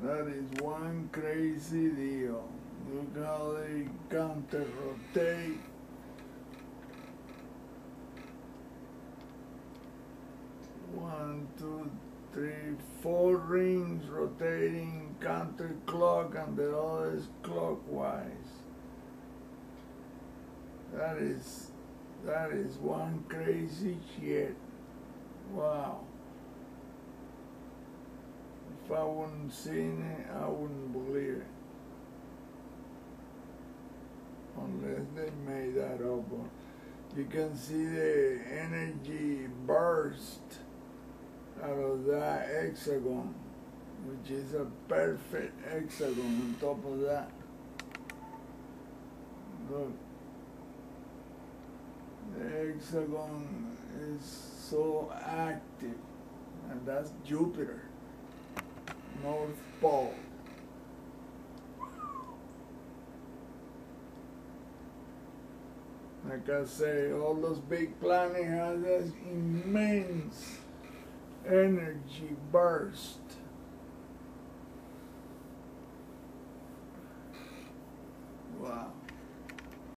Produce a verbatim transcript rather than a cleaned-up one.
That is one crazy deal. Look how they counter-rotate. One, two, three, four rings rotating counterclock, and the other is clockwise. That is, that is one crazy shit. Wow. If I wouldn't seen it, I wouldn't believe it. Unless they made that up. You can see the energy burst out of that hexagon, which is a perfect hexagon on top of that. Look. The hexagon is so active, and that's Jupiter, North Pole. Like I say, all those big planets have this immense energy burst